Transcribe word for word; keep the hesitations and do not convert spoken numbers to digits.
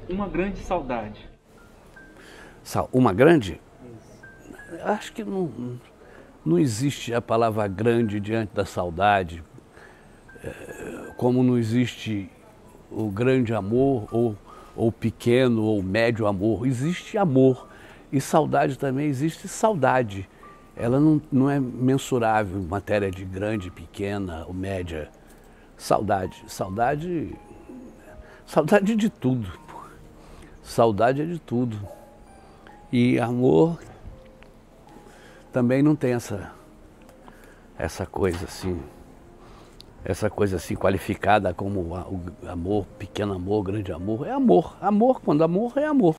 Uma grande saudade. Uma grande? Acho que não, não existe a palavra grande diante da saudade, como não existe o grande amor, ou, ou pequeno, ou médio amor. Existe amor. E saudade também, existe saudade. Ela não, não é mensurável em matéria de grande, pequena ou média. Saudade. Saudade. Saudade de tudo. Saudade é de tudo. E amor também não tem essa, essa coisa assim, essa coisa assim qualificada como o amor, pequeno amor, grande amor. É amor. Amor, quando amor é amor.